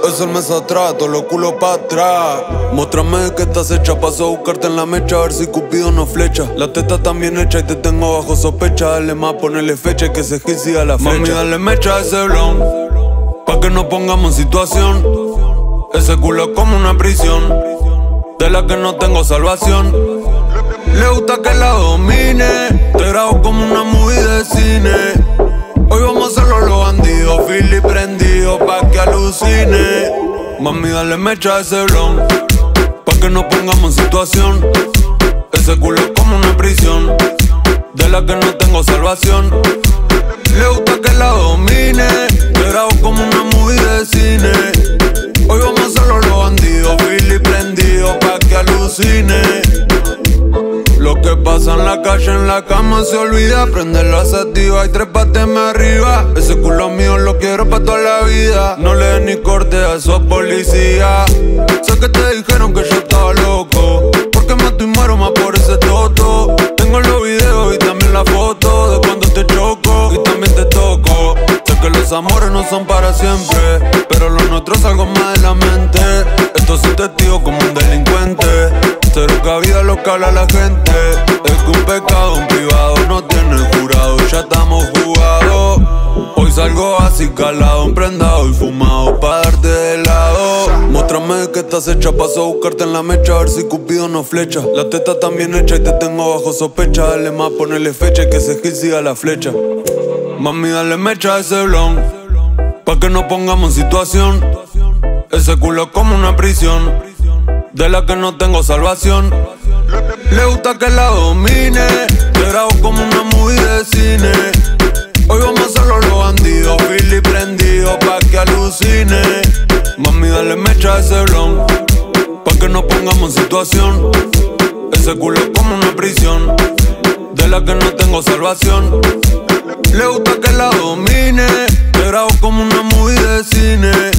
Es el mes atrás, todos los culos pa' atrás. Muéstrame que estás hecha, paso a buscarte en la mecha, a ver si Cupido no flecha. La teta está bien hecha y te tengo bajo sospecha. Dale más, ponele fecha y que se hit siga la flecha. Mami, dale mecha a ese blon, pa' que nos pongamos en situación. Ese culo es como una prisión, de la que no tengo salvación. Le gusta que la domine, te grabo como una movie de cine. Hoy vamos a hacerlo los bandidos, Philly prendido pa' que alucine. Mami, dale mecha a ese blon, pa' que nos pongamos en situación. Ese culo es como una prisión, de la que no tengo salvación. Le gusta que la domine, te grabo como una movie de cine. Hoy vamos a hacerlo los bandidos, Philly prendido pa' que alucine. Lo que pasa en la calle, en la cama se olvida. Prende la sativa y trépateme arriba. Ese culo mío lo quiero pa' toda la vida. No le des ni corte a esos policías. Sé que te dijeron que yo estaba loco, porque mato y muero más por ese toto. Tengo los videos y también la foto de cuando te choco y también te toco. Sé que los amores no son para siempre, pero lo nuestro es algo más de la mente. Esto sin testigo como un delincuente. Cero cabida lo que habla la gente. Es que un pecado en privado no tiene jurado. Ya estamos jugados. Hoy salgo así calado, emprendado y fumado pa' darte de lado. Muéstrame que estás hecha, paso a buscarte en la mecha, a ver si Cupido no flecha. La teta está bien hecha y te tengo bajo sospecha. Dale más, ponele fecha y que ese hit siga la flecha. Mami, dale mecha a ese blon, pa' que nos pongamos en situación. Ese culo es como una prisión, de la que no tengo salvación. Le gusta que la domine, te grabo como una movie de cine. Hoy vamos a hacerlo los bandidos, Philly prendido pa' que alucine. Mami, dale mecha a ese blon, pa' que nos pongamos en situación. Ese culo es como una prisión, de la que no tengo salvación. Le gusta que la domine, te grabo como una movie de cine.